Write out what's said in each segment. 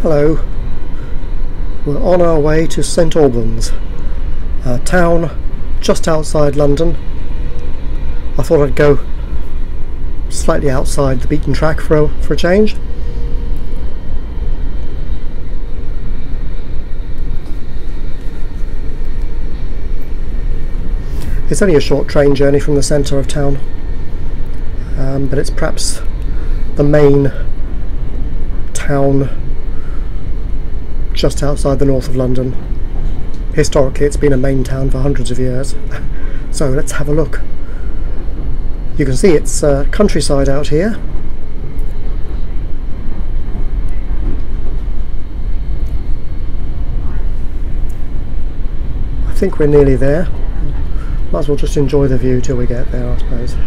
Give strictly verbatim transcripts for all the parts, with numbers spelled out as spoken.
Hello, we're on our way to St Albans, a town just outside London. I thought I'd go slightly outside the beaten track for a, for a change. It's only a short train journey from the centre of town, um, but it's perhaps the main town just outside the north of London. Historically it's been a main town for hundreds of years. So let's have a look. You can see it's uh, countryside out here. I think we're nearly there. Might as well just enjoy the view till we get there, I suppose.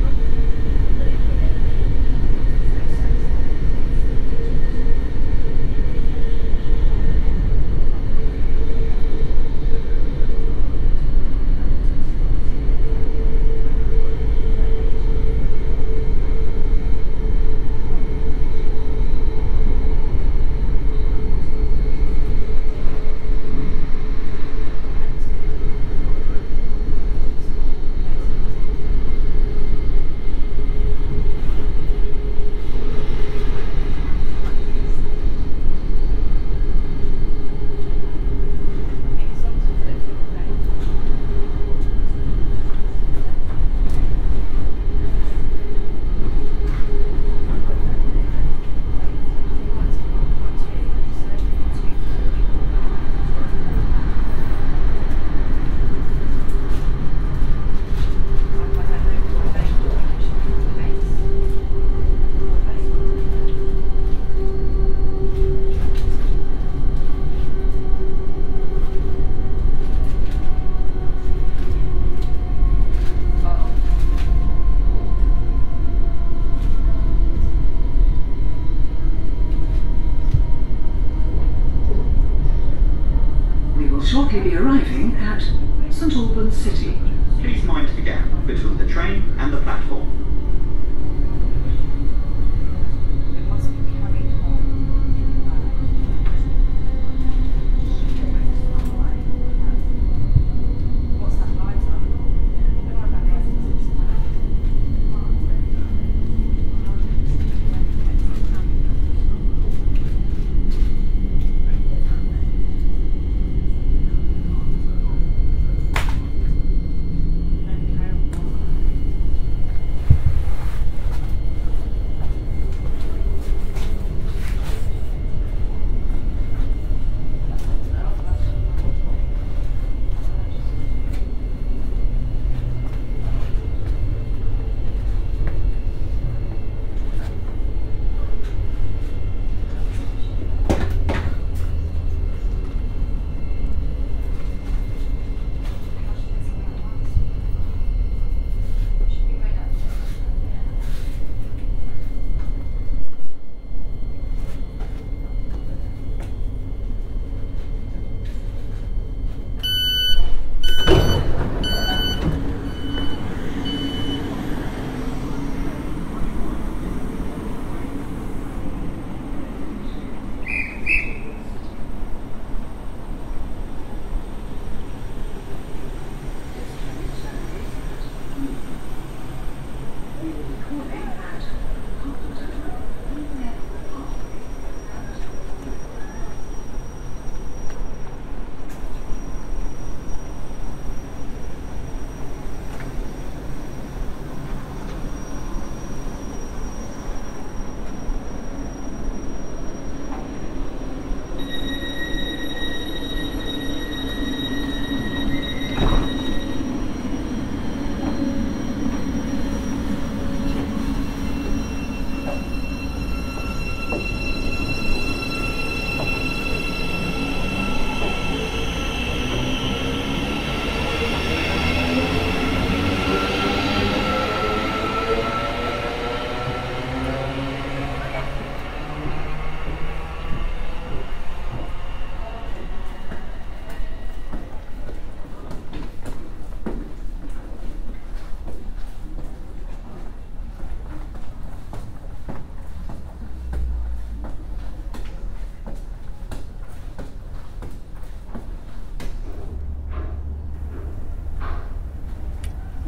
Shortly be arriving at St Albans City. Please mind the gap between the train and the platform.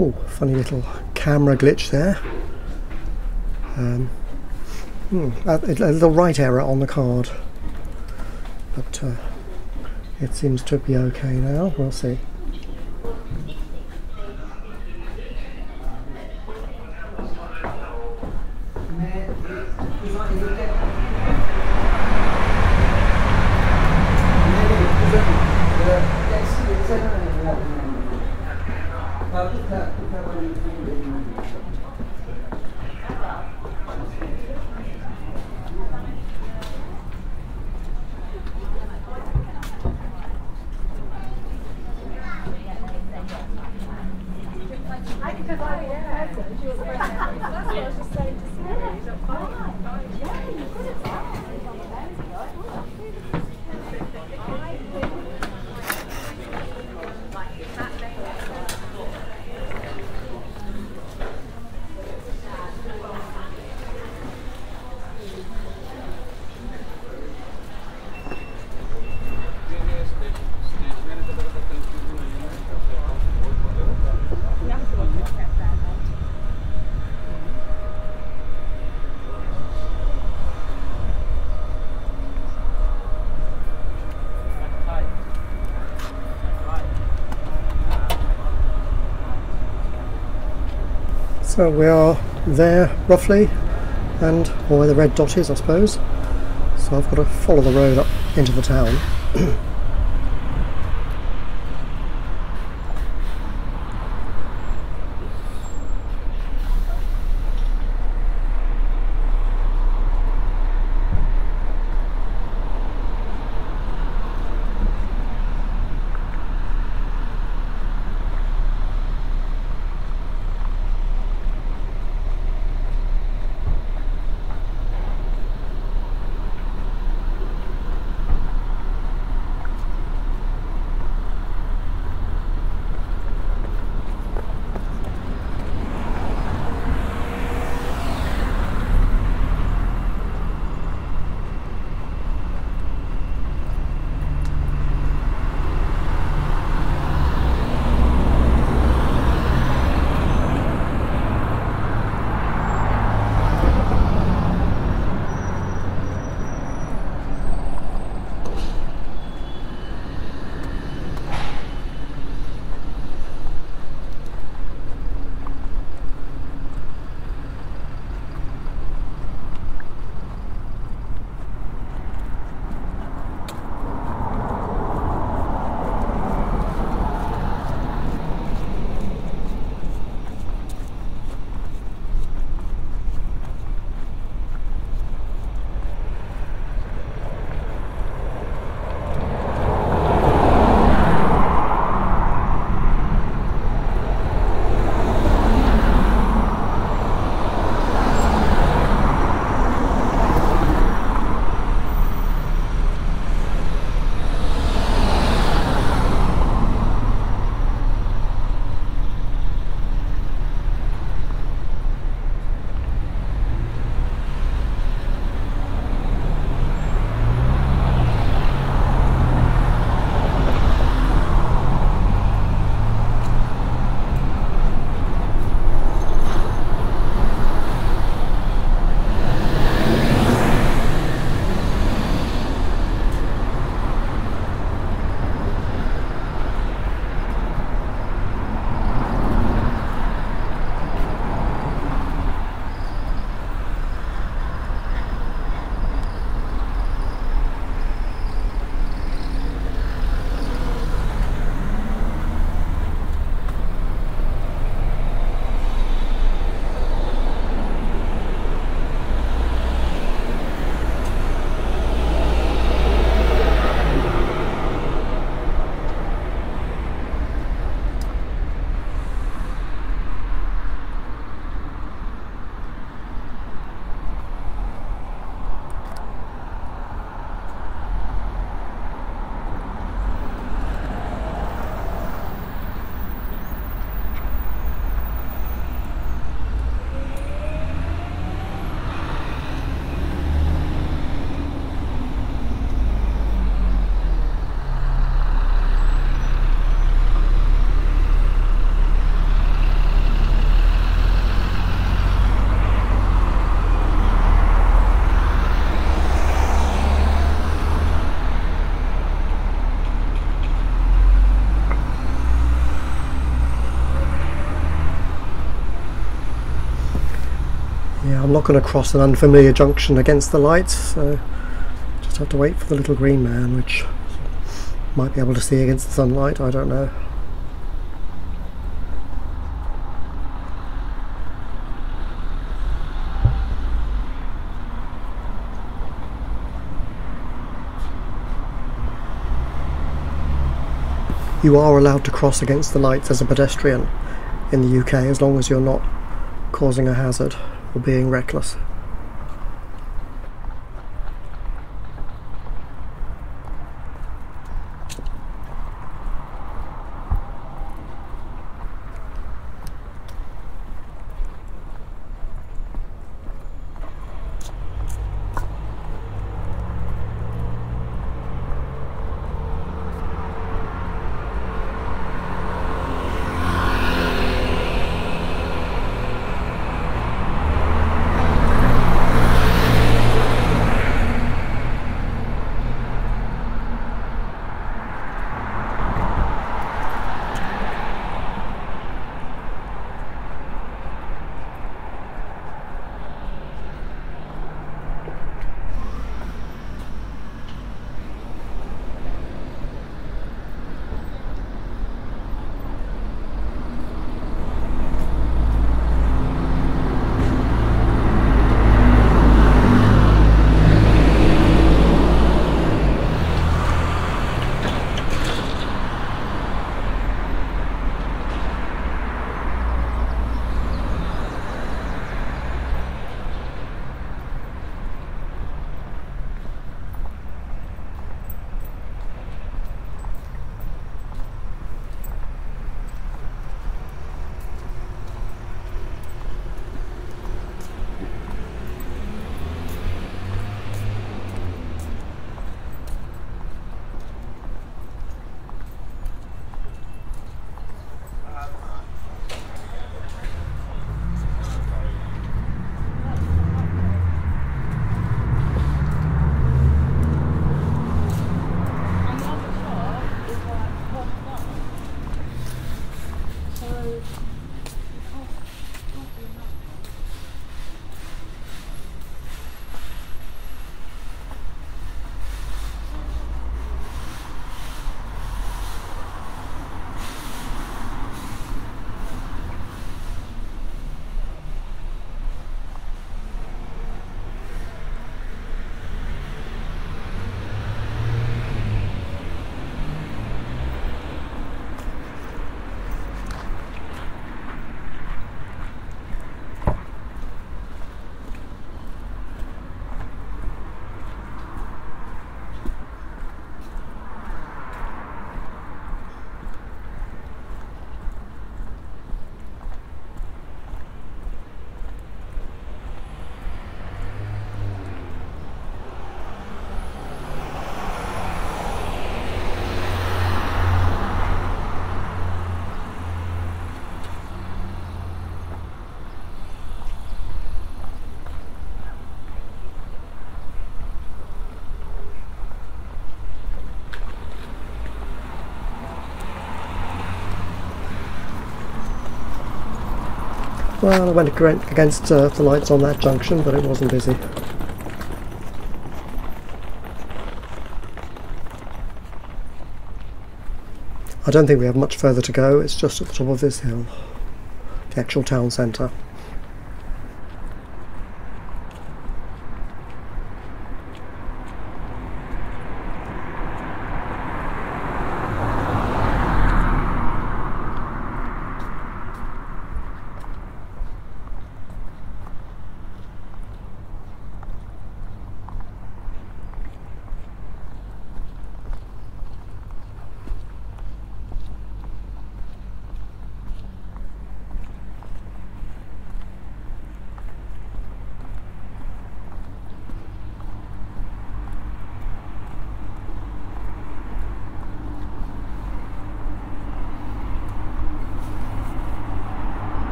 Oh, funny little camera glitch there. Um, hmm, a, a little write error on the card, but uh, it seems to be okay now. We'll see. So we are there roughly, and or where the red dot is, I suppose. So I've got to follow the road up into the town. Yeah, I'm not going to cross an unfamiliar junction against the lights, so just have to wait for the little green man, which might be able to see against the sunlight, I don't know. You are allowed to cross against the lights as a pedestrian in the U K as long as you're not causing a hazard or being reckless. Well, I went against uh, the lights on that junction, but it wasn't busy. I don't think we have much further to go, it's just at the top of this hill, the actual town centre.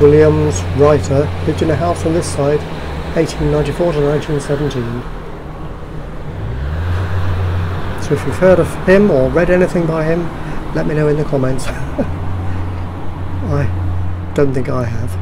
Williams, writer, lived in a house on this side, eighteen ninety-four to nineteen seventeen. So if you've heard of him or read anything by him, let me know in the comments. I don't think I have.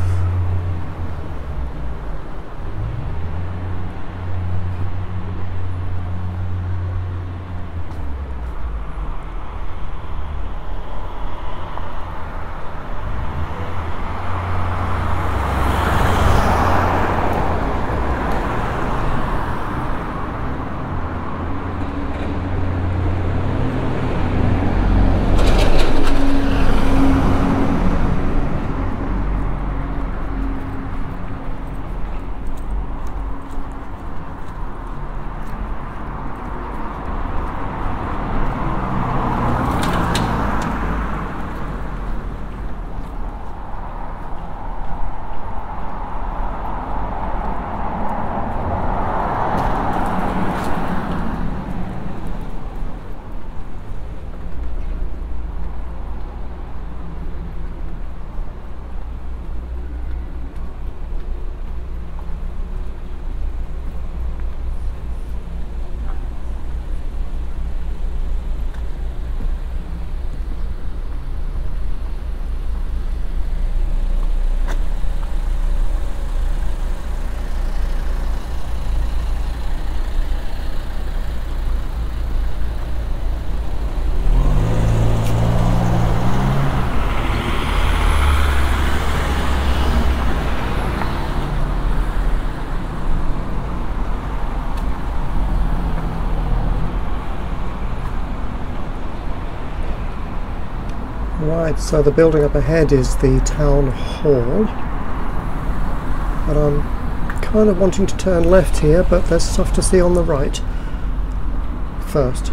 Right, so the building up ahead is the town hall, and I'm kind of wanting to turn left here, but there's stuff to see on the right first.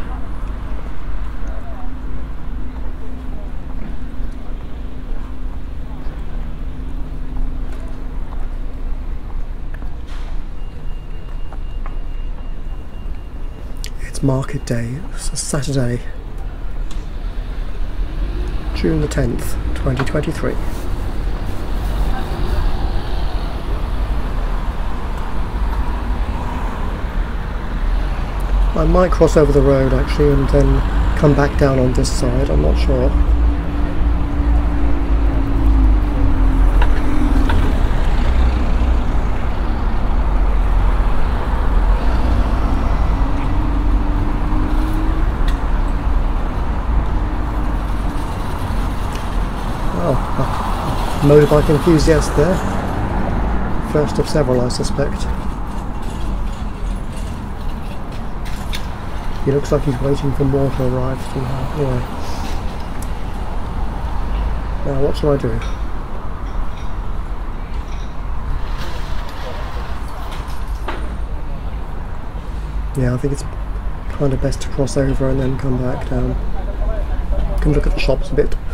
It's market day, it's a Saturday, June the tenth, twenty twenty-three. I might cross over the road actually and then come back down on this side, I'm not sure. Motorbike enthusiast there. First of several, I suspect. He looks like he's waiting for more to arrive somehow. Anyway. Now, what shall I do? Yeah, I think it's kind of best to cross over and then come back down. You can look at the shops a bit.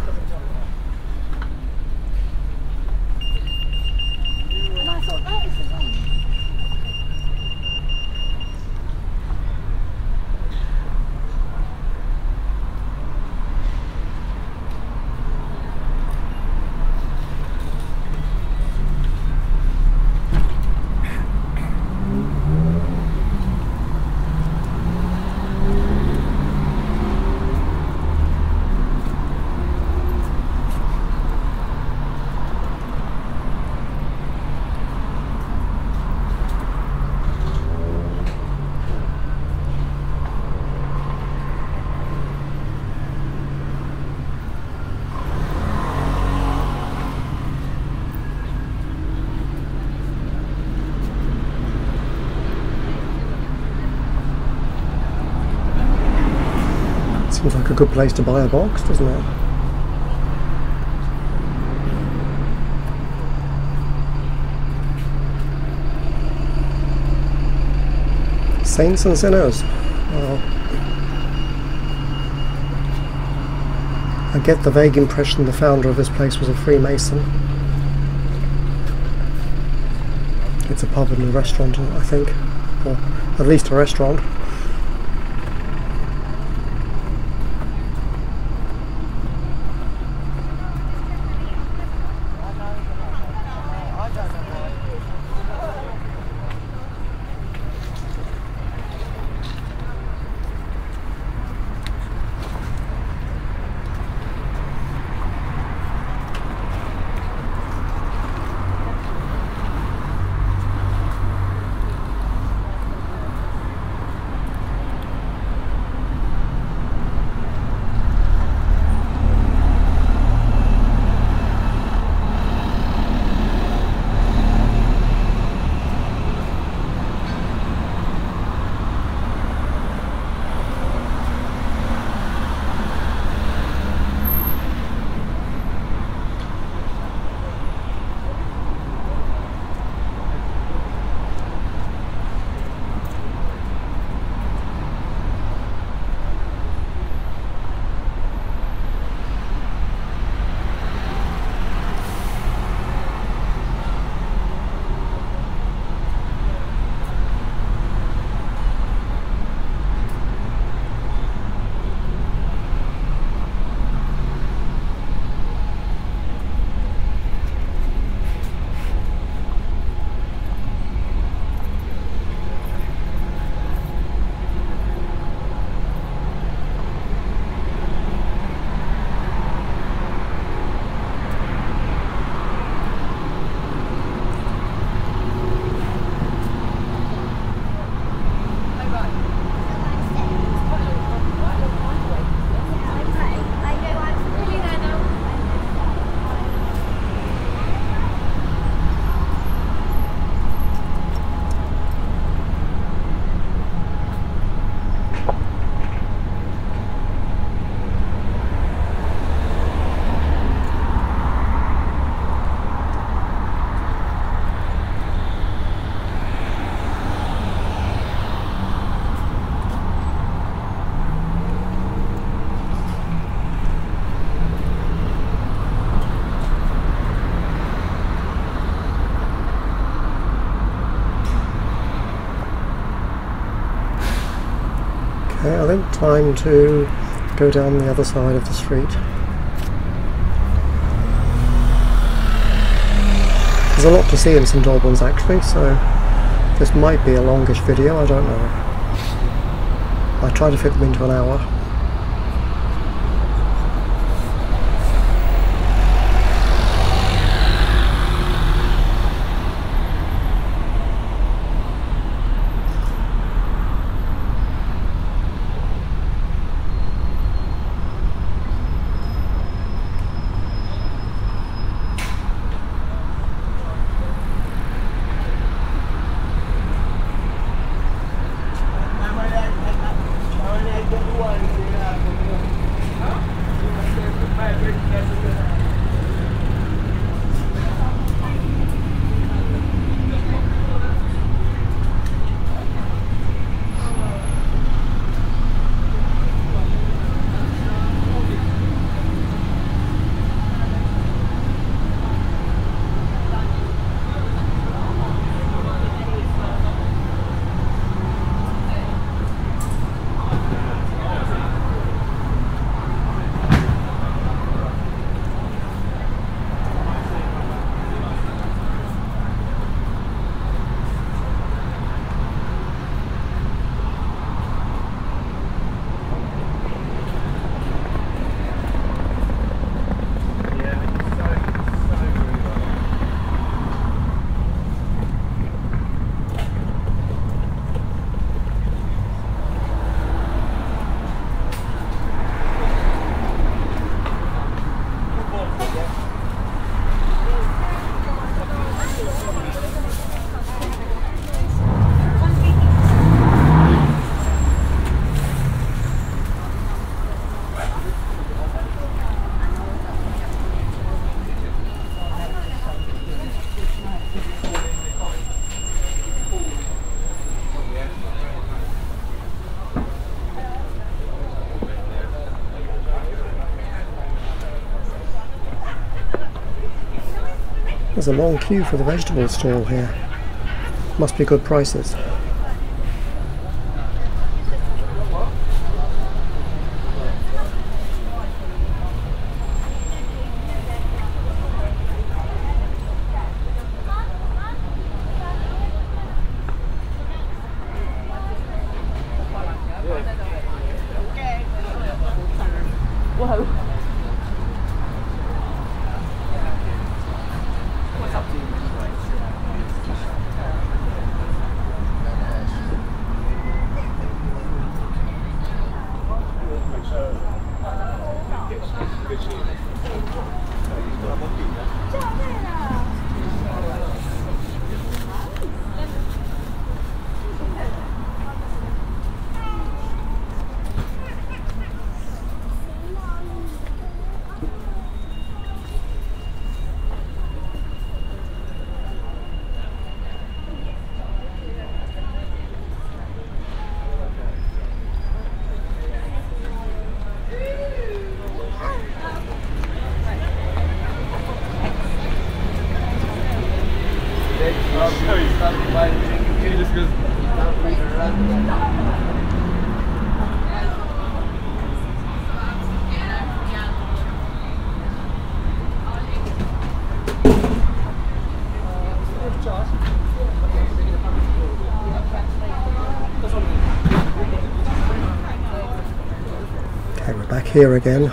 Seems like a good place to buy a box, doesn't it? Saints and sinners. Well, I get the vague impression the founder of this place was a Freemason. It's a pub and a restaurant, I think, or at least a restaurant. Okay, I think time to go down the other side of the street. There's a lot to see in St Albans actually, so this might be a longish video, I don't know. I try to fit them into an hour. There's a long queue for the vegetable stall here. Must be good prices. Okay, we're back here again.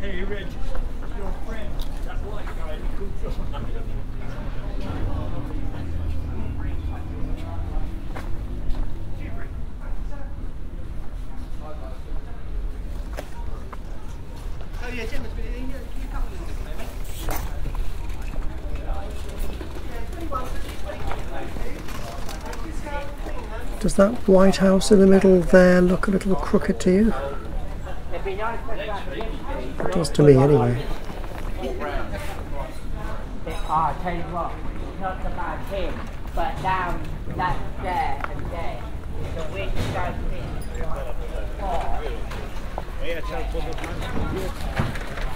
Hey, Reg, your friend, that white guy, called John. Oh yeah, Gemma's been in here. Can you come in a moment? Does that White House in the middle there look a little crooked to you? It does to me anyway. I'll tell you what, it's not about him, but down that there and there, the wind does this. Oh. Yeah, tell public man.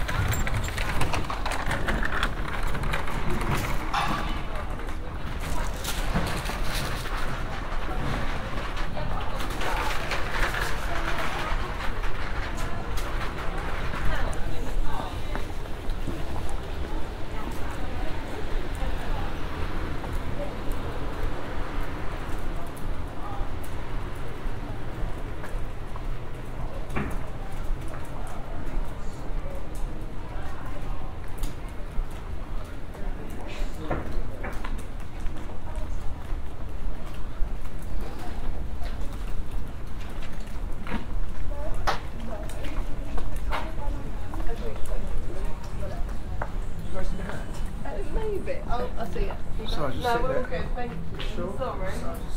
Oh, I see it. Sorry, just No, sit we're all there. good, thank you. Sure. Sorry.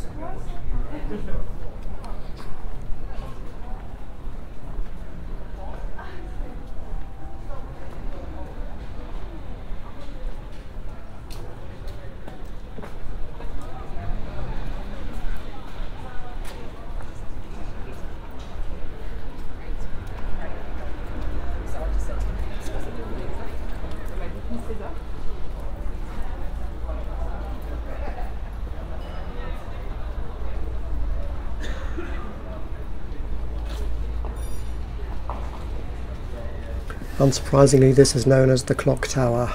Unsurprisingly, this is known as the Clock Tower.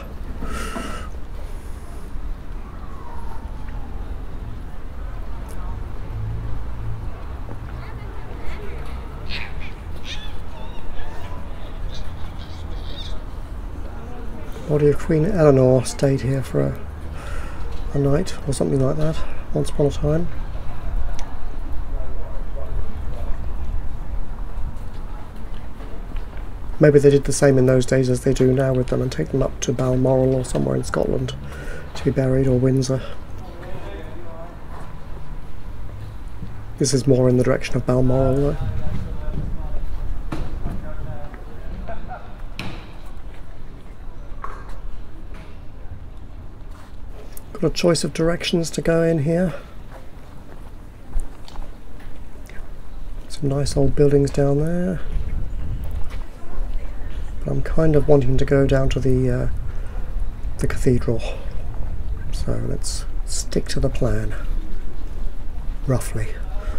Body of Queen Eleanor stayed here for a, a night or something like that, once upon a time. Maybe they did the same in those days as they do now with them and take them up to Balmoral or somewhere in Scotland to be buried, or Windsor. This is more in the direction of Balmoral though. Got a choice of directions to go in here. Some nice old buildings down there. I'm kind of wanting to go down to the uh, the cathedral, so let's stick to the plan, roughly.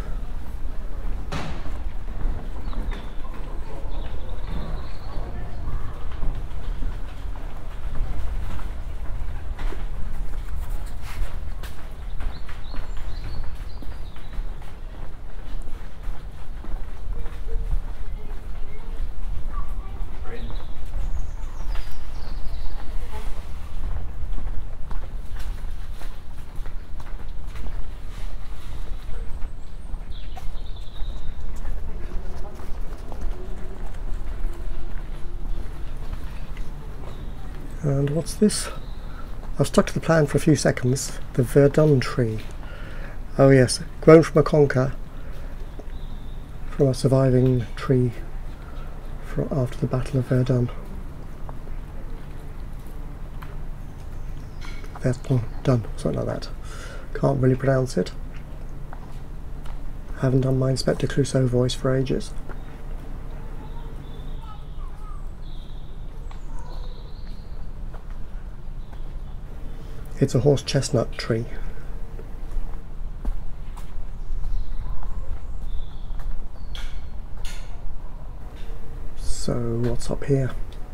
And what's this? I've stuck to the plan for a few seconds. The Verdun tree. Oh yes, grown from a conker, from a surviving tree from after the Battle of Verdun. Verdun, something like that. Can't really pronounce it. Haven't done my Inspector Clouseau voice for ages. It's a horse chestnut tree. So what's up here?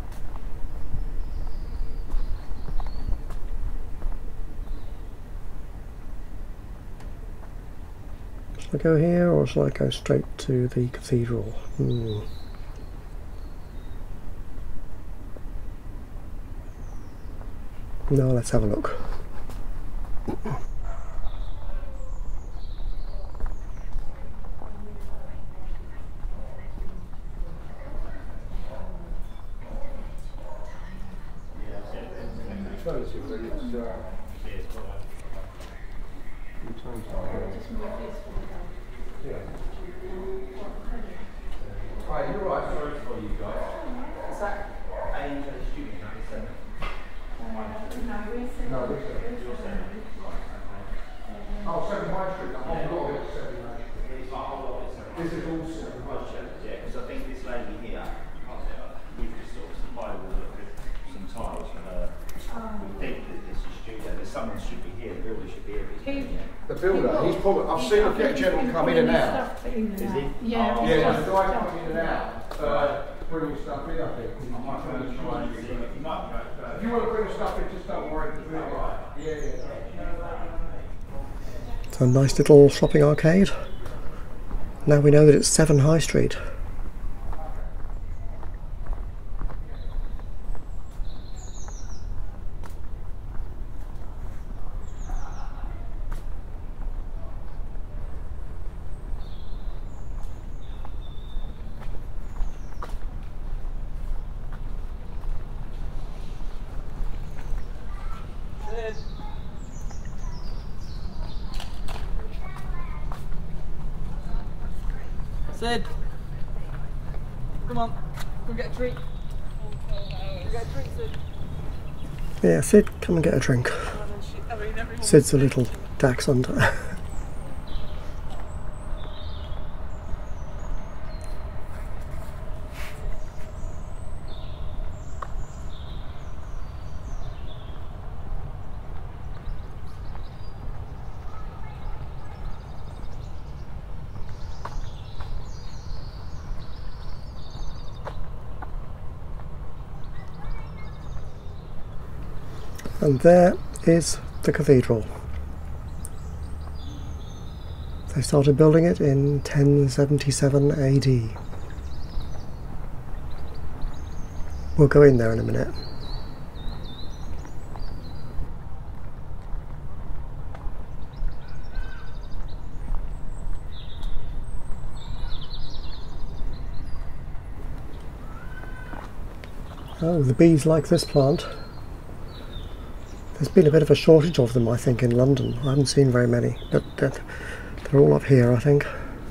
Shall I go here or shall I go straight to the cathedral? Hmm. No, let's have a look. Right, you're right, sorry for you guys. Is that A into the student? No, this is Oh, seven High Street, the whole lot of it is seven High Street. It's like a whole lot of it. This is all seven High Street. Yeah, because I think this lady here, we've just sort of supplied with some tiles for her. We think that this is studio. There's someone should be here. The builder should be here. The builder, he's probably, I've seen him get a gentleman come in and out. Is he? Yeah. Oh, Yeah, there's a guy coming in and out, uh, bringing stuff in, I think. I might try and try and see. You might go. If you want to bring stuff in, just don't worry. Yeah, yeah. It's a nice little shopping arcade. Now we know that it's seven High Street. Sid, come on, go get a treat. Go get a treat, Sid. Yeah, Sid, come and get a drink. Sid's a little dachshund. And there is the cathedral. They started building it in ten seventy-seven A D. We'll go in there in a minute. Oh, the bees like this plant. There's been a bit of a shortage of them, I think, in London. I haven't seen very many, but they're all up here, I think.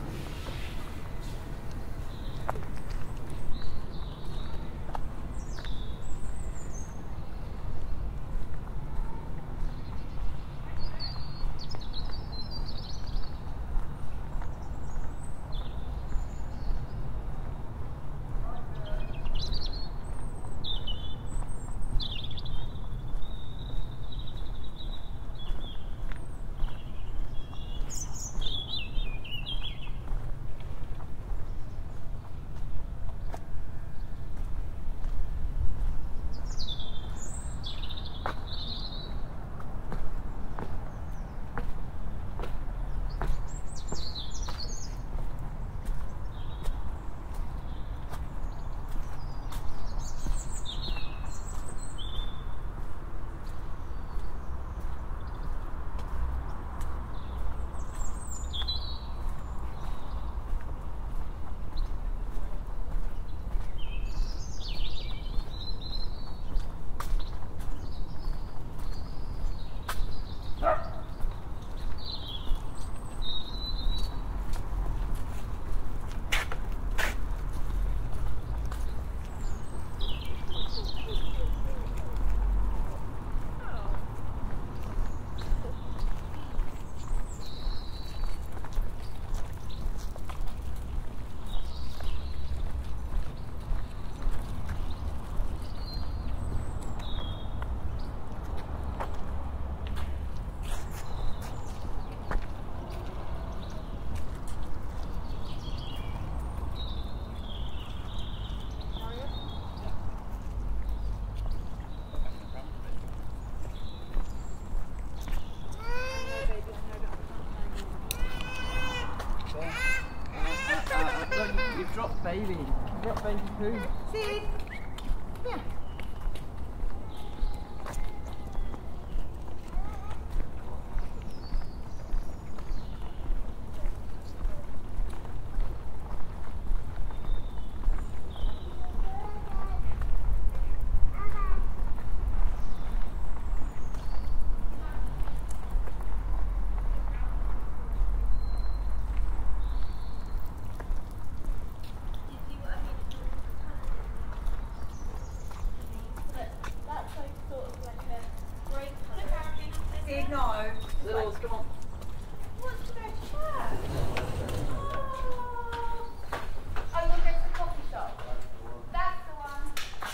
You've dropped baby. You've dropped baby poo. Sid! Yeah. No. Littles, come on. Wants to go to church. Oh, you'll go to the coffee shop. That's the one.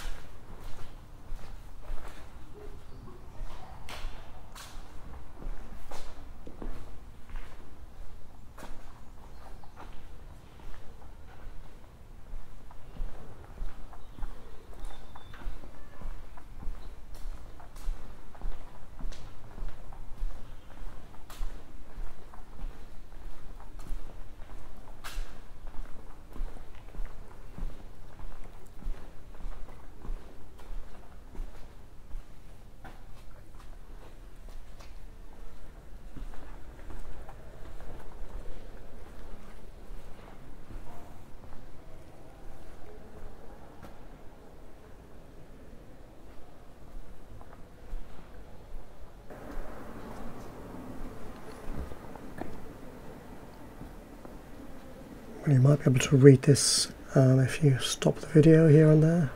You might be able to read this um, if you stop the video here and there.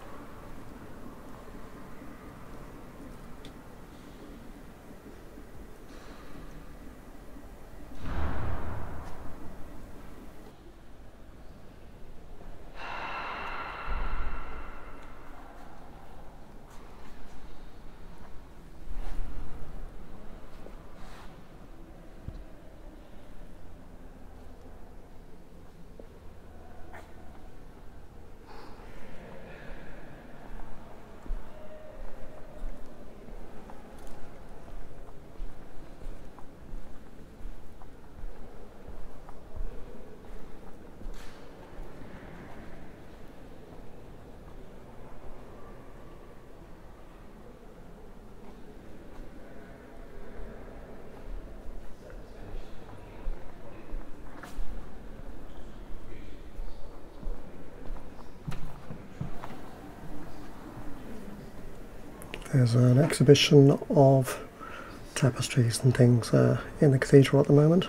There's an exhibition of tapestries and things uh, in the cathedral at the moment.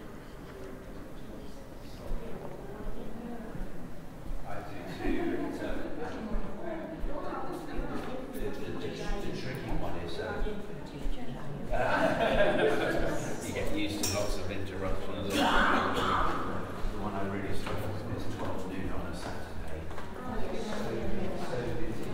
You get used to lots of interruptions. The one I really struggle with is twelve noon on a Saturday. So busy.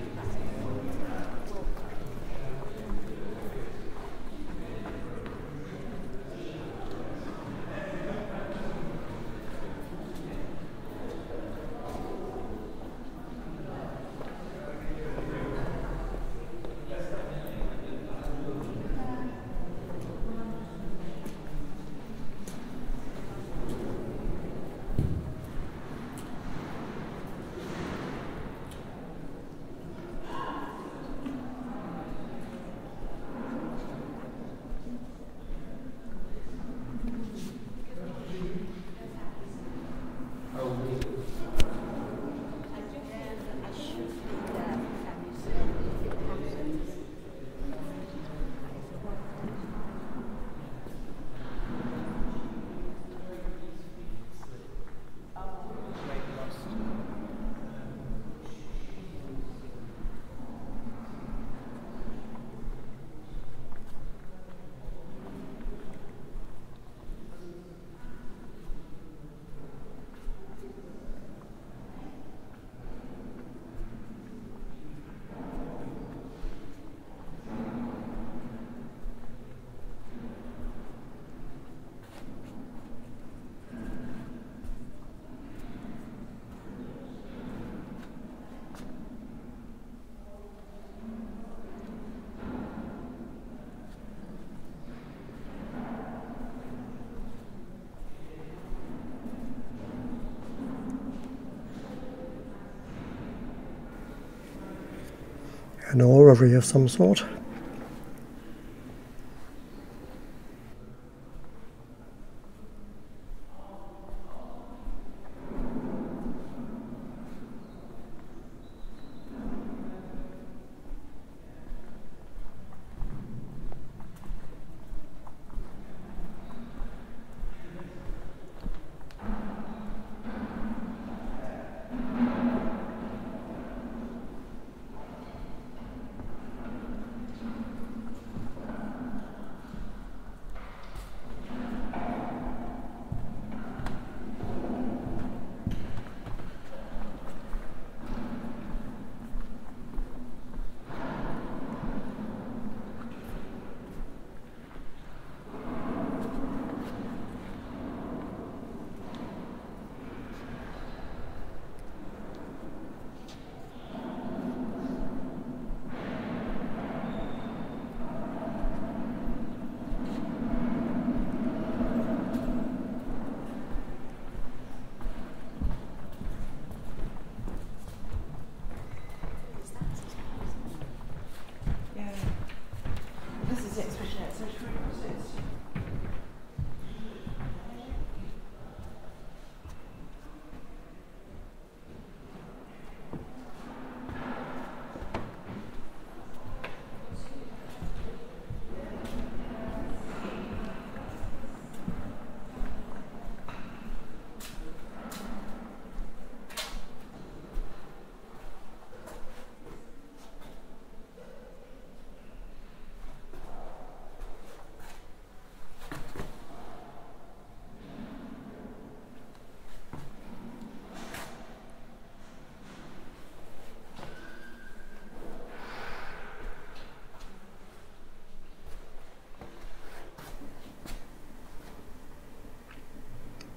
An orrery of some sort.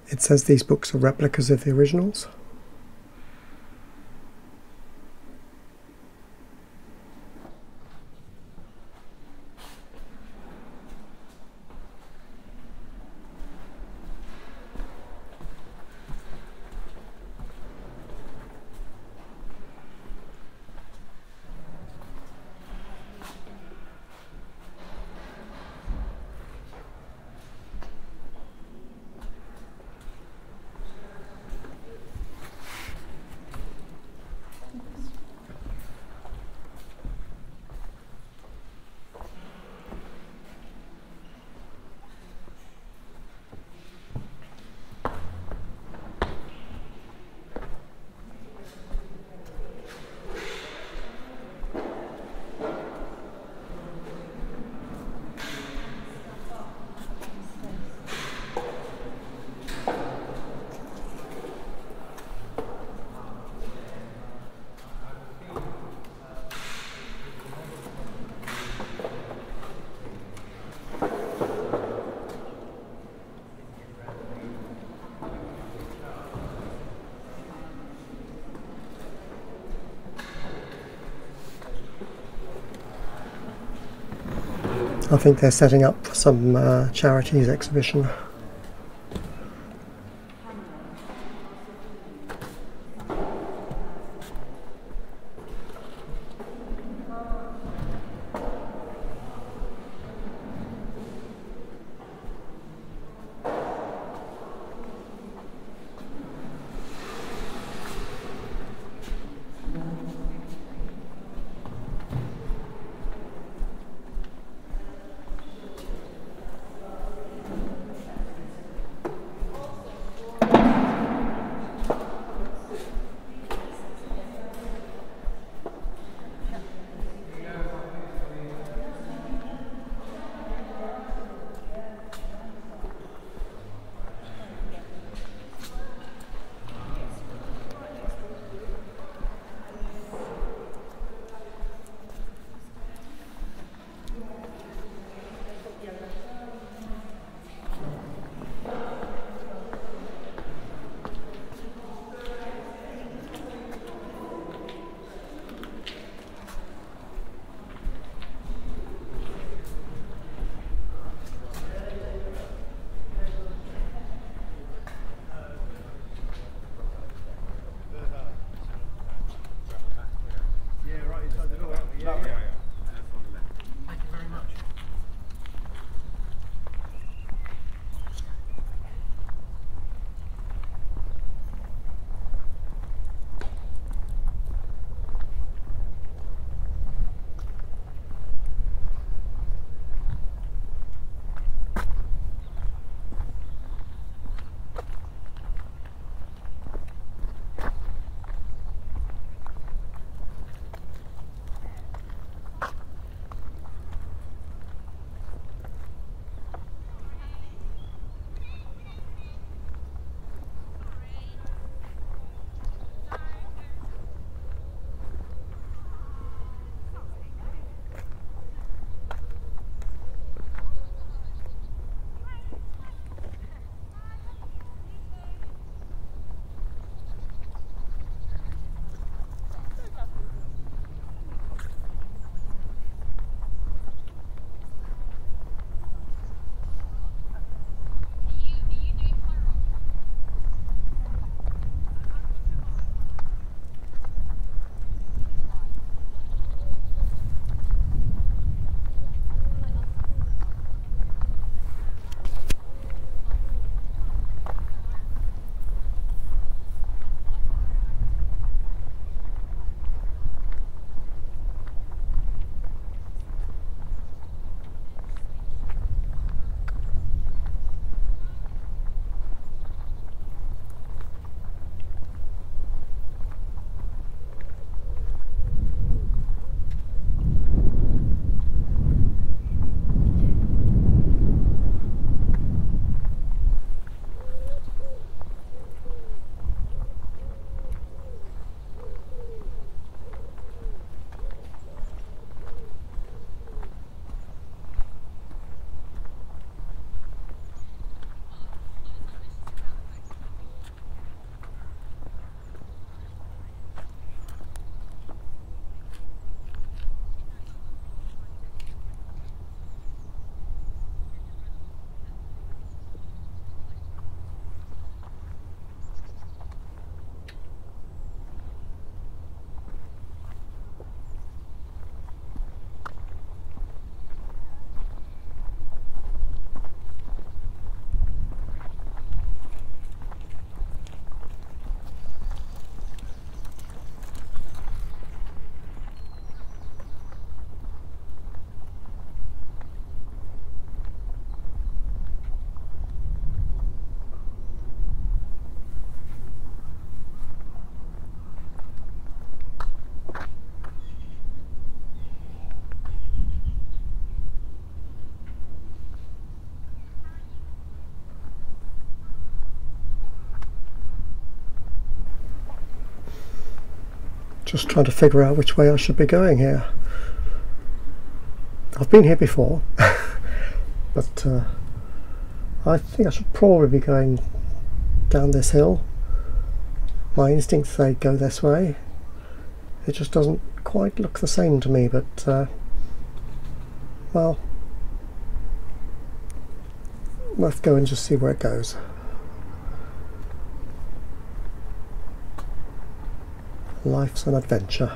It says these books are replicas of the originals. I think they're setting up for some uh, charities exhibition. Just trying to figure out which way I should be going here. I've been here before, but uh, I think I should probably be going down this hill. My instincts say go this way. It just doesn't quite look the same to me, but uh, well, let's go and just see where it goes. Life's an adventure.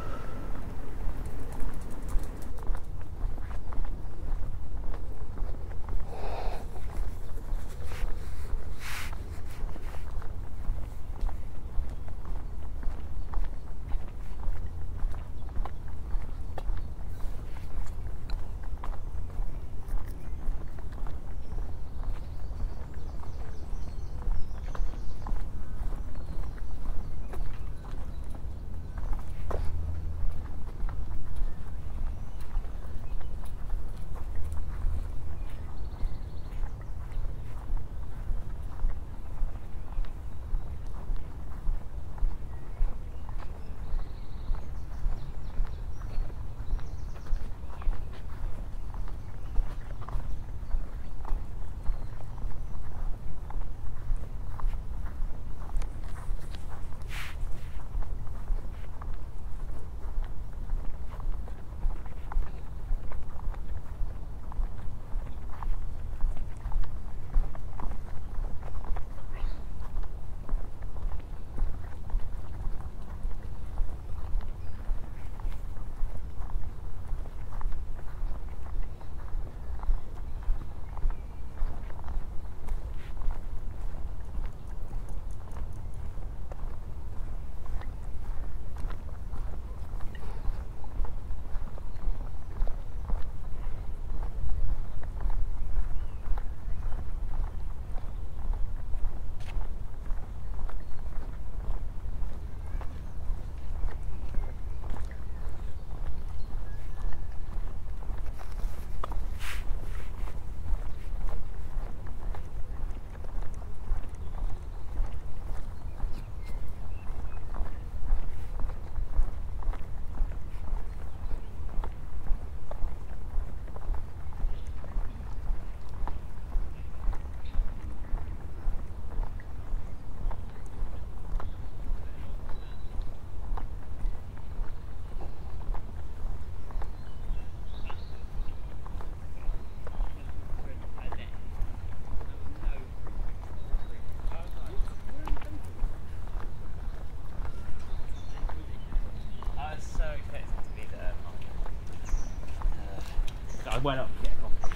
I went up to get a coffee.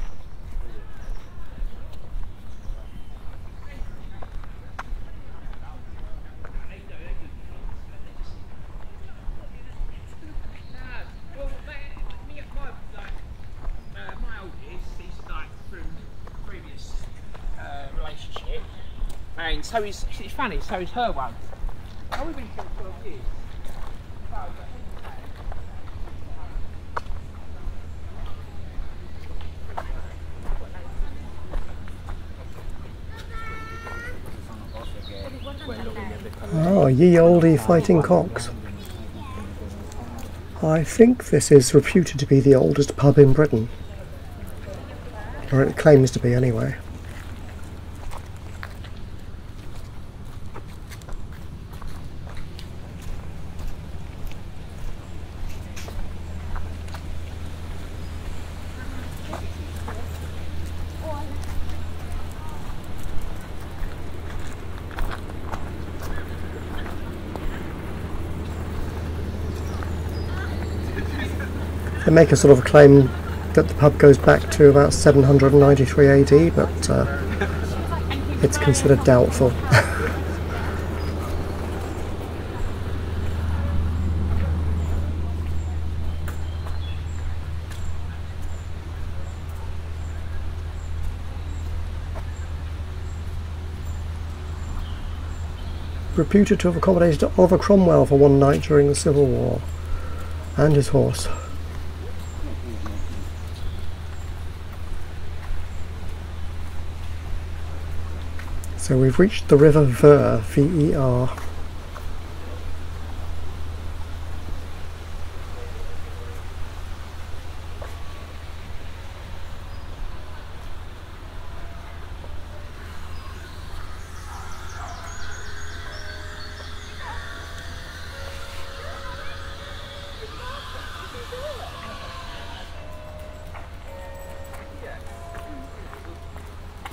Well, me, my, like, uh, my oldest, he's like from previous uh, relationship, and so is, it's funny, so is her one. Oh, we've been together twelve years. So, Oh, ye olde fighting cocks. I think this is reputed to be the oldest pub in Britain. Or it claims to be anyway. They make a sort of claim that the pub goes back to about seven hundred ninety-three A D, but uh, it's considered doubtful. Reputed to have accommodated Oliver Cromwell for one night during the Civil War, and his horse. So we've reached the river Ver, V E R.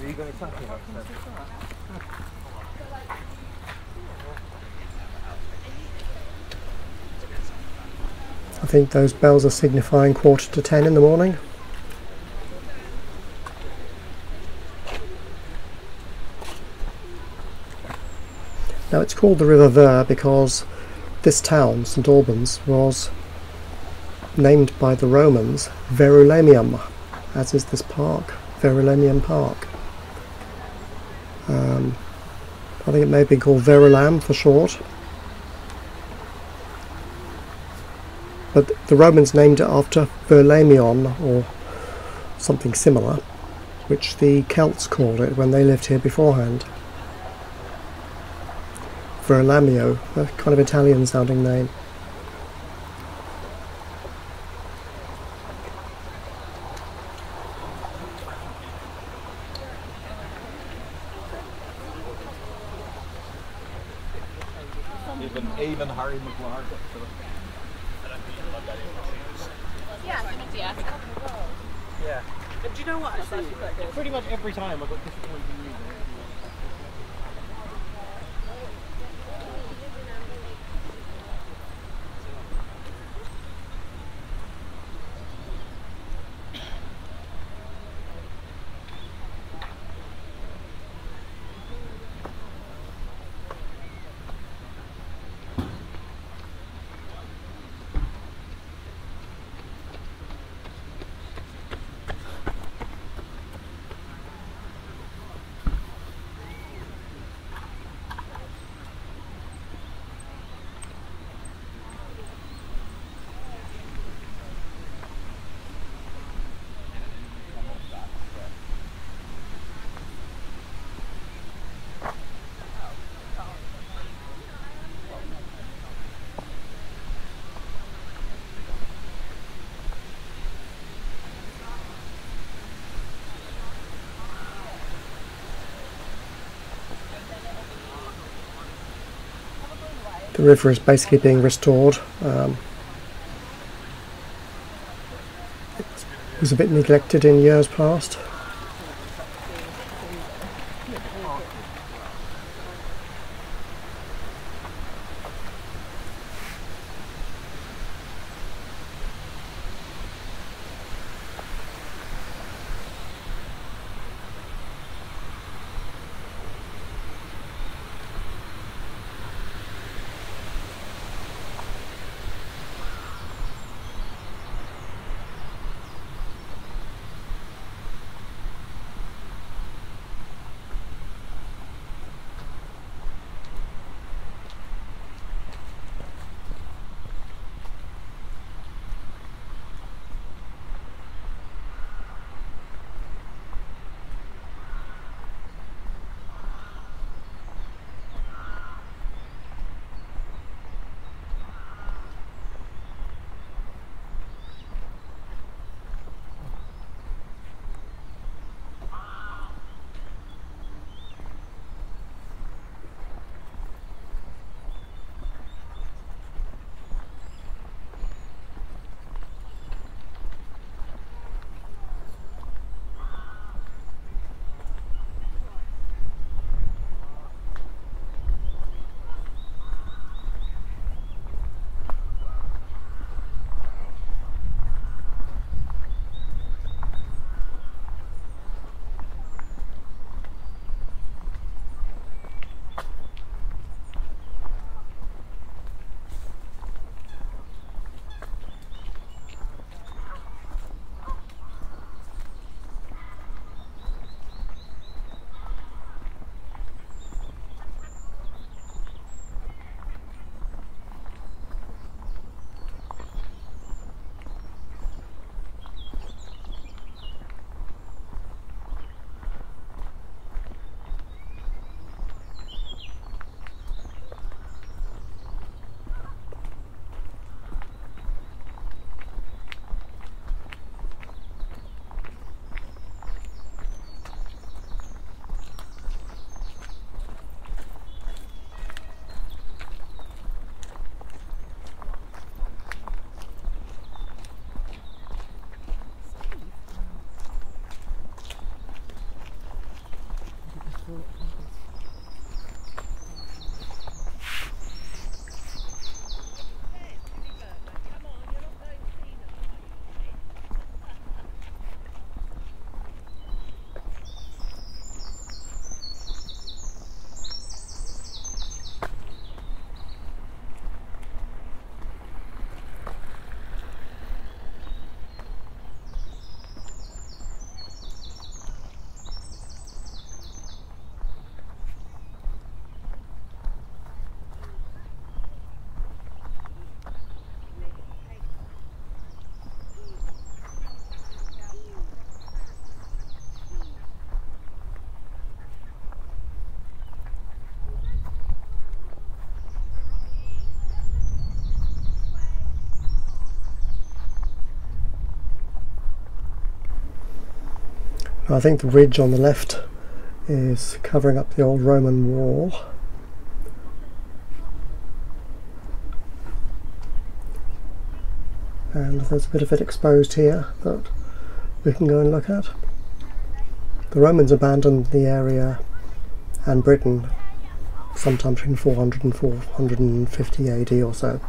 Are you going to tuck him upstairs? I think those bells are signifying quarter to ten in the morning. Now it's called the River Ver because this town, St Albans, was named by the Romans Verulamium, as is this park, Verulamium Park. Um, I think it may have been called Verulam for short. But the Romans named it after Verlamion, or something similar, which the Celts called it when they lived here beforehand. Verlamio, a kind of Italian sounding name. Even, even Harry McLaren. Yeah. Yeah. But do you know what? Actually, pretty much every time I got disappointed in music. The river is basically being restored. Um, it was a bit neglected in years past. I think the ridge on the left is covering up the old Roman wall. And there's a bit of it exposed here that we can go and look at. The Romans abandoned the area and Britain sometime between four hundred and four hundred fifty A D or so.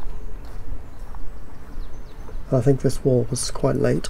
I think this wall was quite late.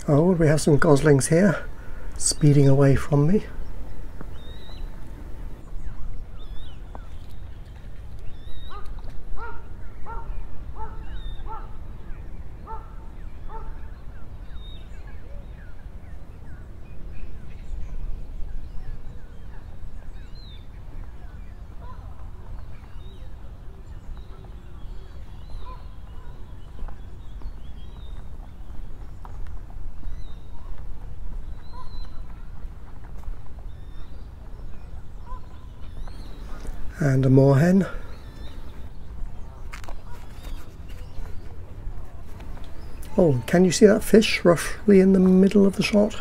Oh, we have some goslings here, speeding away from me. And a moorhen. Oh, can you see that fish roughly in the middle of the shot?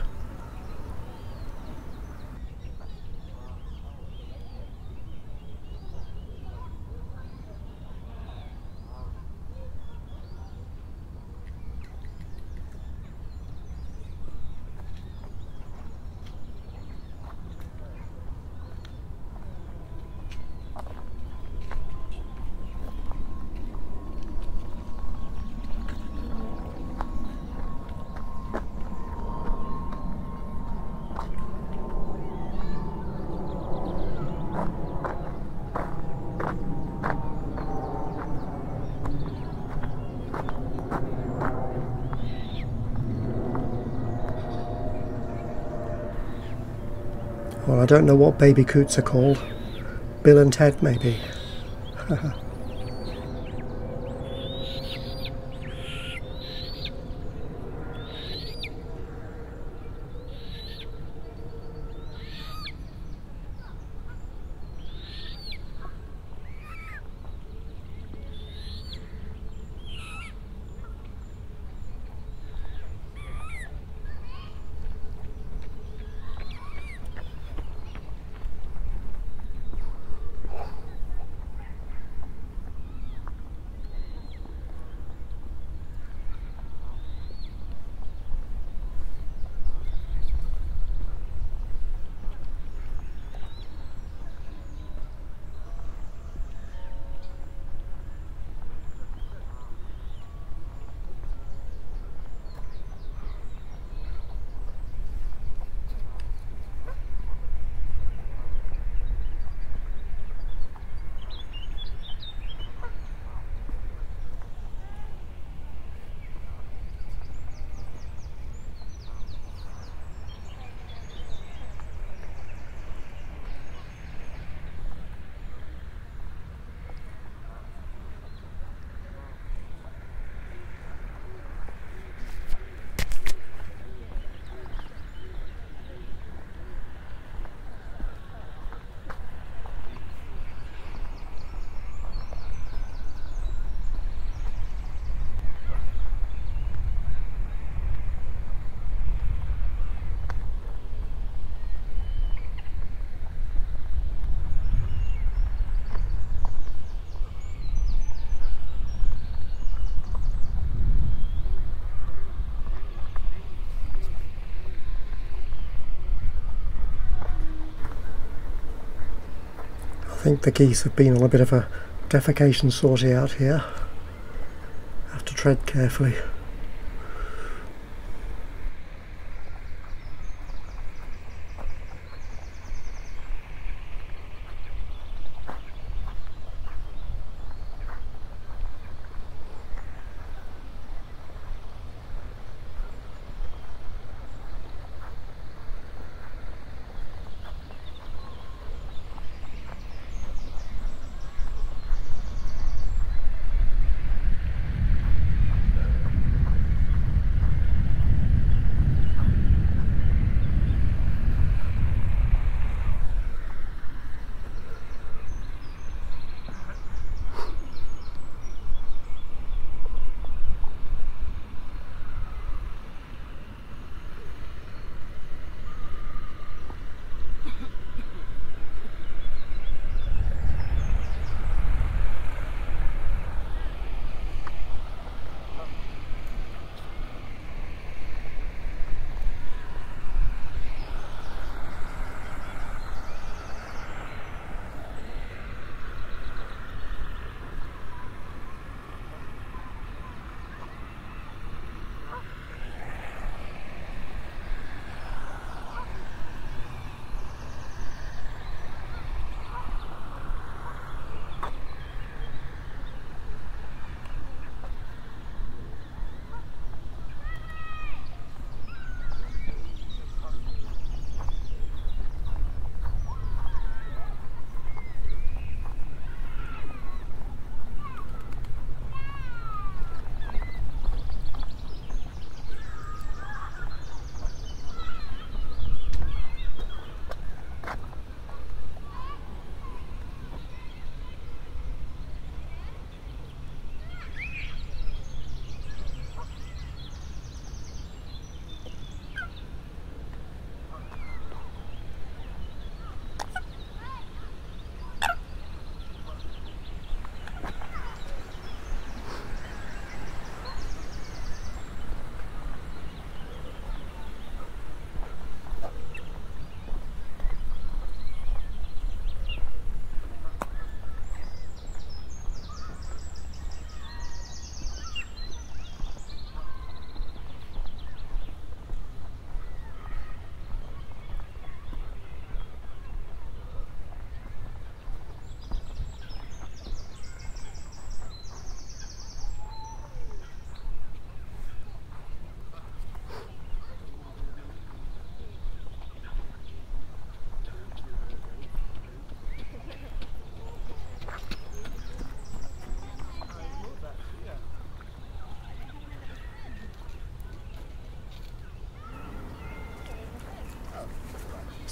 Well, I don't know what baby coots are called. Bill and Ted, maybe. I think the geese have been on a bit of a defecation sortie out here. Have to tread carefully.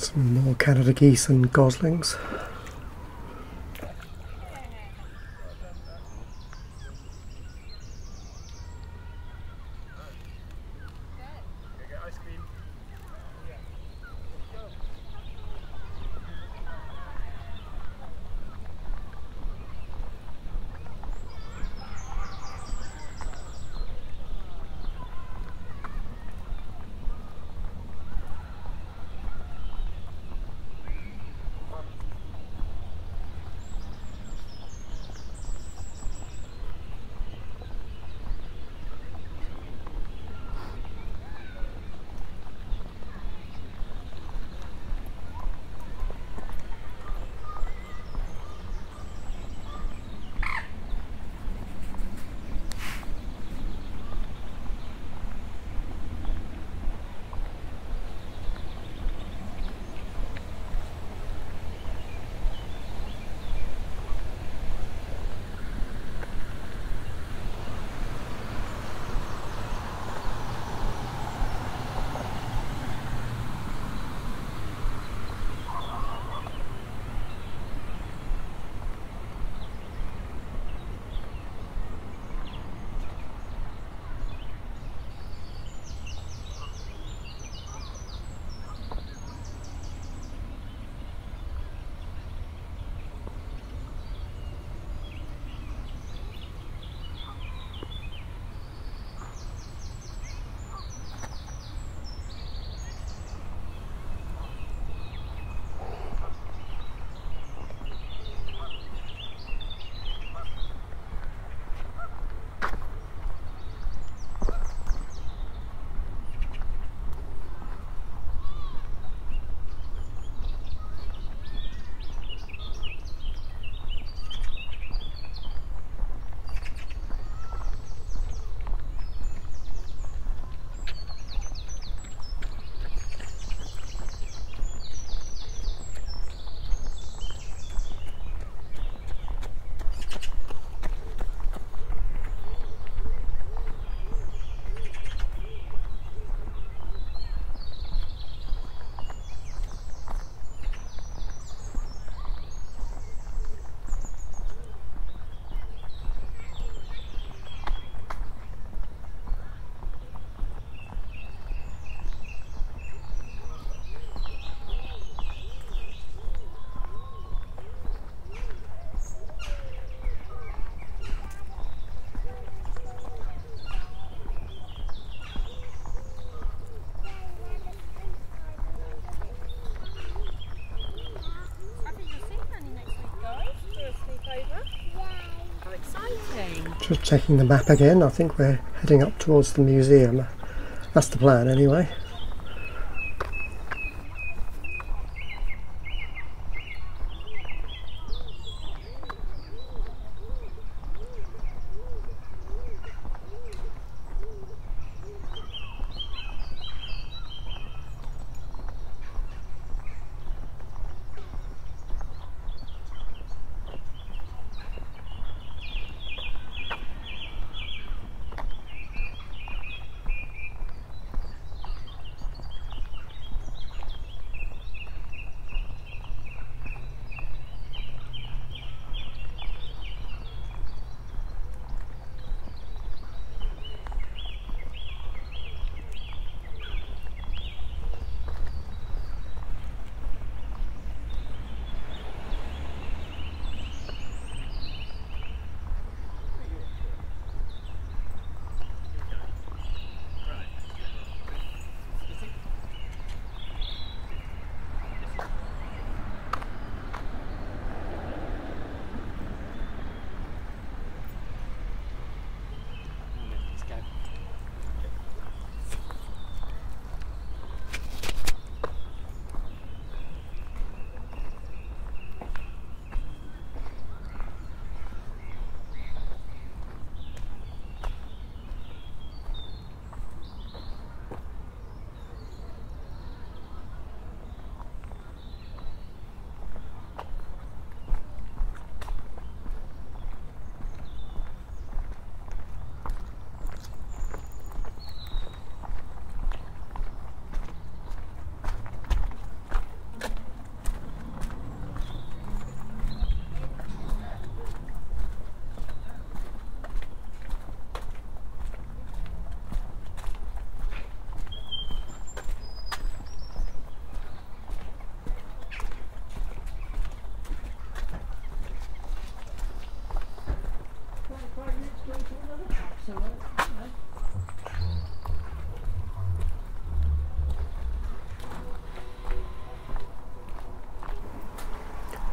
Some more Canada geese and goslings. Just checking the map again. I think we're heading up towards the museum. That's the plan anyway.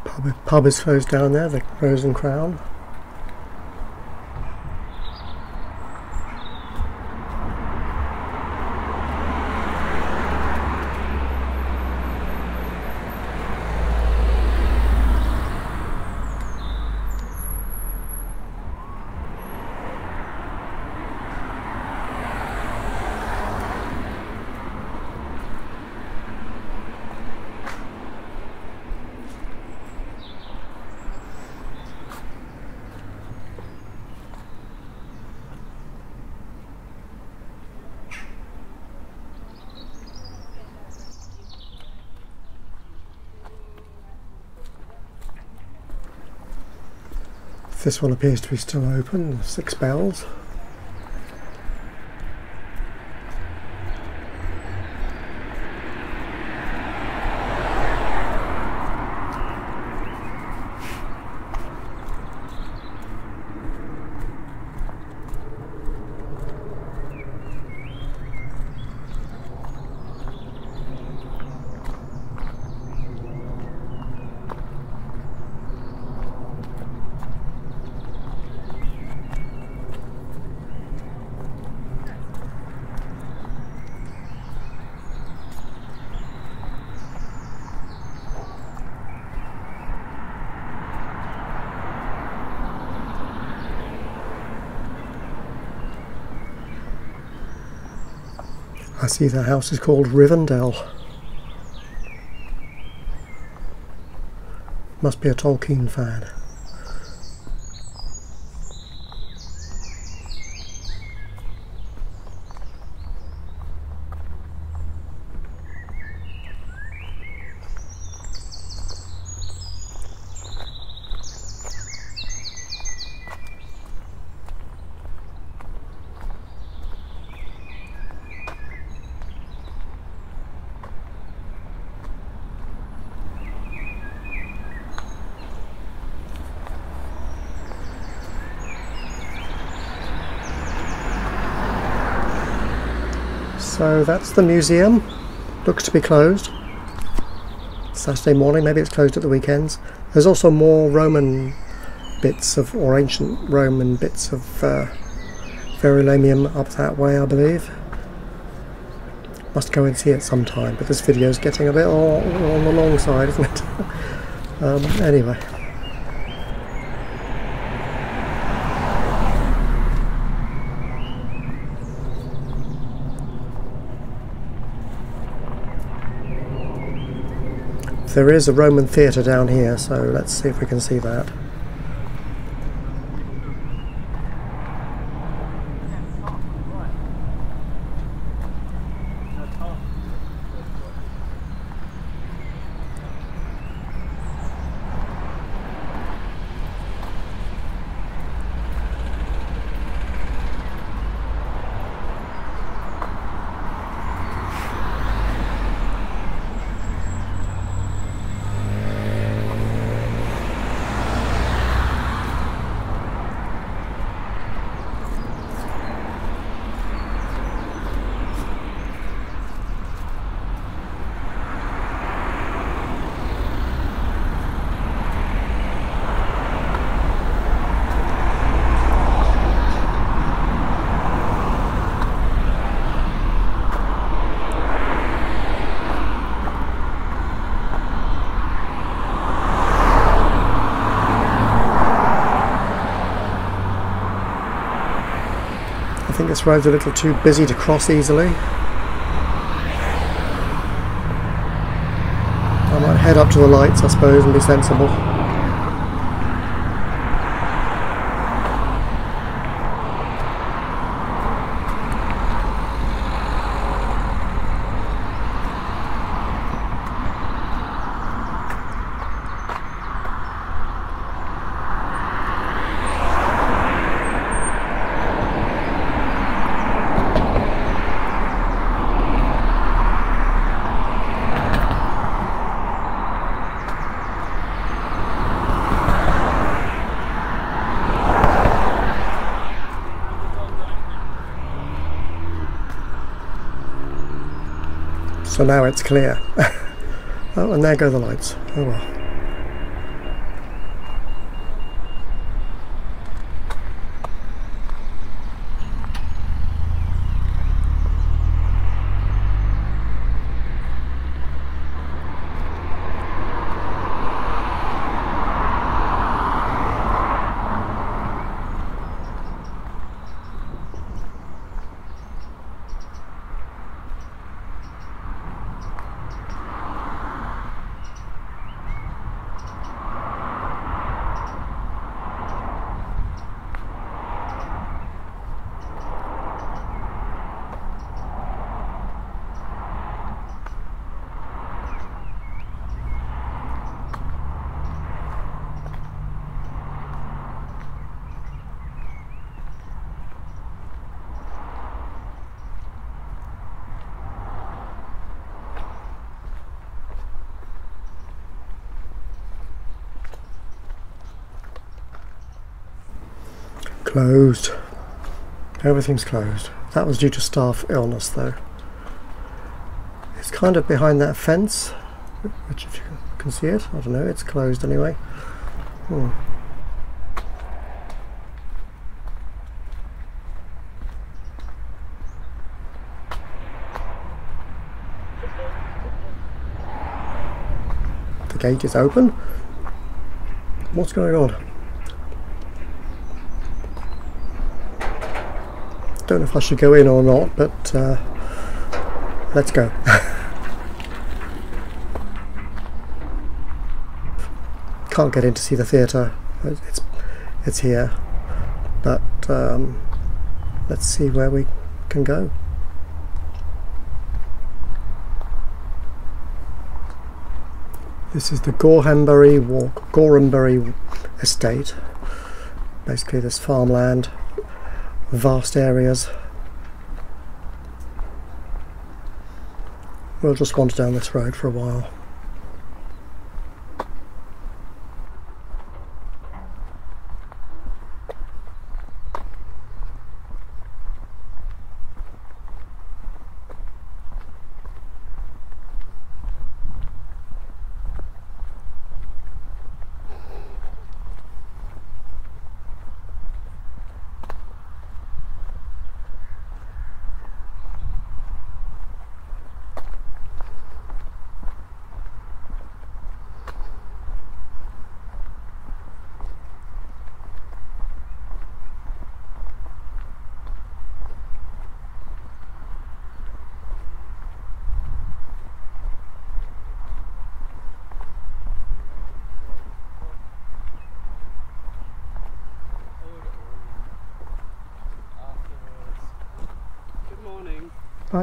Pub, pub is closed down there, the Rose and Crown. This one appears to be still open, six bells. I see the house is called Rivendell. Must be a Tolkien fan. So that's the museum. Looks to be closed. Saturday morning, maybe it's closed at the weekends. There's also more Roman bits of, or ancient Roman bits of uh, Verulamium up that way, I believe. Must go and see it sometime, but this video's getting a bit on, on the long side, isn't it? um, anyway. There is a Roman theatre down here, so let's see if we can see that. I think this road's a little too busy to cross easily. I might head up to the lights, I suppose, and be sensible. So now it's clear. Oh, and there go the lights. Oh well. Closed. Everything's closed. That was due to staff illness though. It's kind of behind that fence, which if you can see it, I don't know, it's closed anyway. Hmm. The gate is open. What's going on? Don't know if I should go in or not, but uh, let's go. Can't get in to see the theatre. It's it's here, but um, let's see where we can go. This is the Gorhambury Walk, Gorhambury Estate. Basically, this farmland, vast areas. We'll just wander down this road for a while. Right.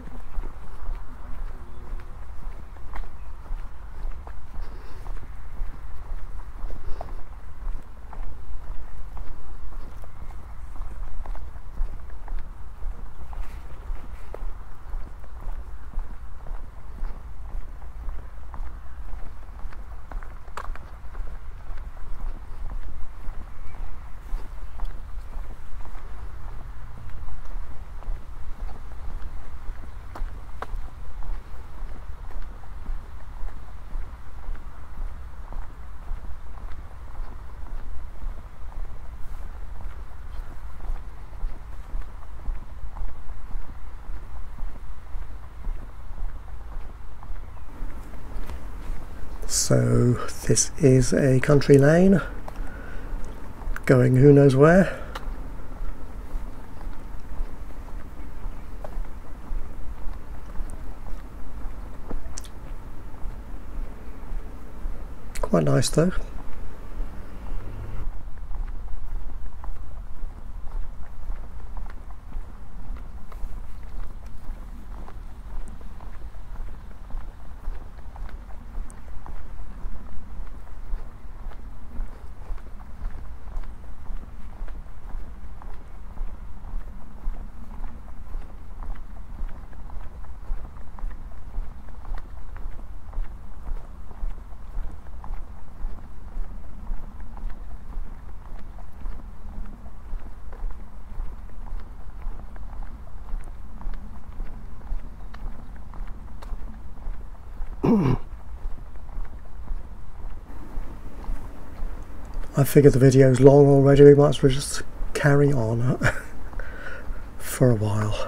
So this is a country lane going who knows where. Quite nice though. I figured the video's long already, we might as well just carry on for a while.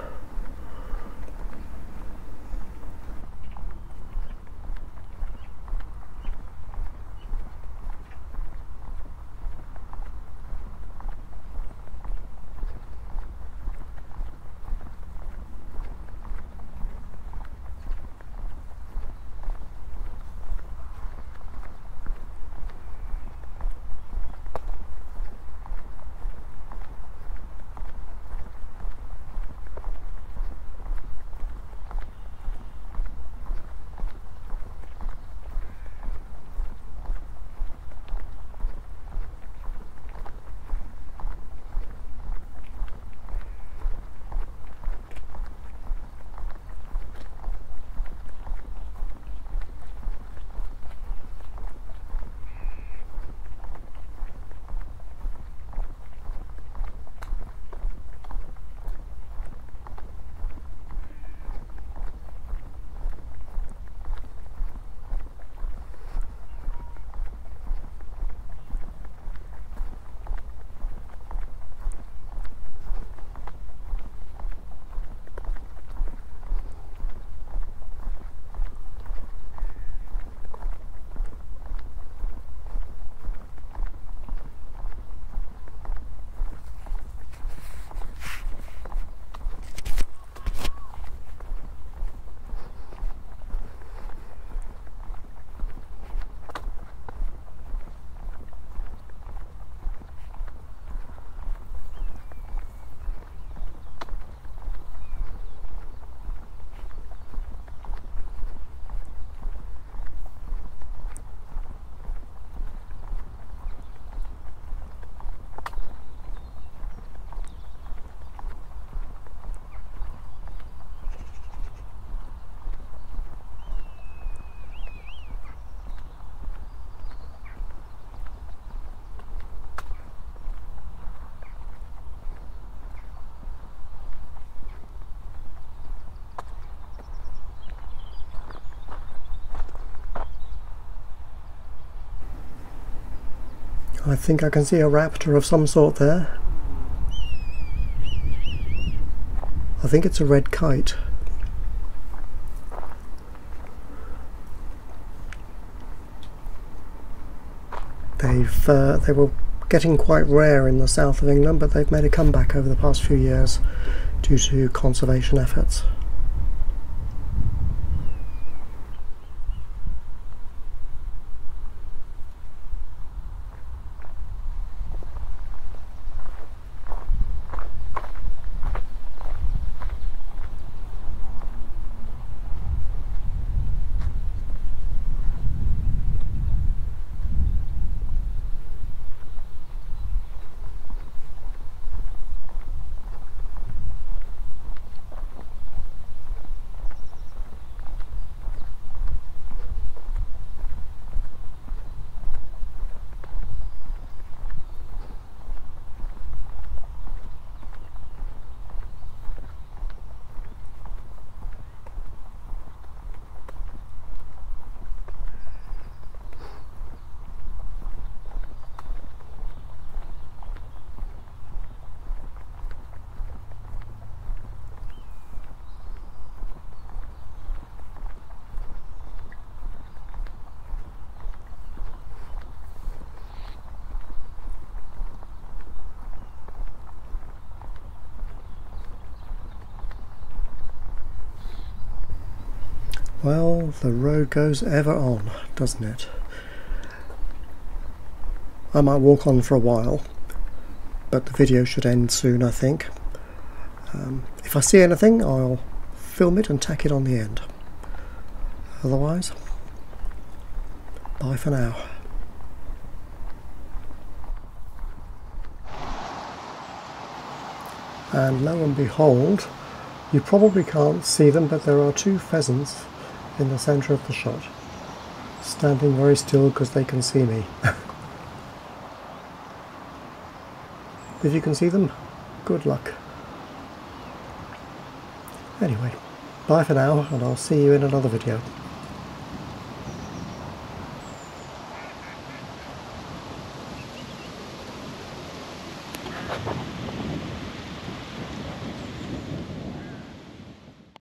I think I can see a raptor of some sort there. I think it's a red kite. They've uh, they were getting quite rare in the south of England, but they've made a comeback over the past few years due to conservation efforts. Well, the road goes ever on, doesn't it? I might walk on for a while, but the video should end soon, I think. Um, if I see anything, I'll film it and tack it on the end. Otherwise, bye for now. And lo and behold, you probably can't see them, but there are two pheasants in the centre of the shot, standing very still because they can see me. If you can see them, good luck. Anyway, bye for now, and I'll see you in another video. Thank you.